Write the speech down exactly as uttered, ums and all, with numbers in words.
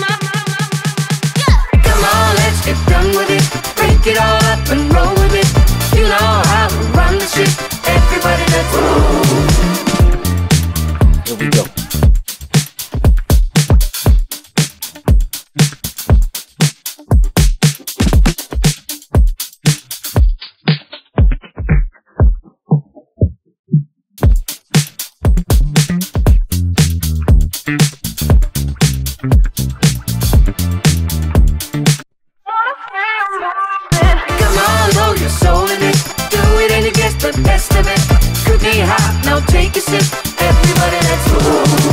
Come on, let's get done with it. Break it all up and roll with it. You know how to run the ship. Everybody, let's roll. Here we go. Your soul in it, do it and you get the best of it. Cookie hot, now take a sip. Everybody, let's roll.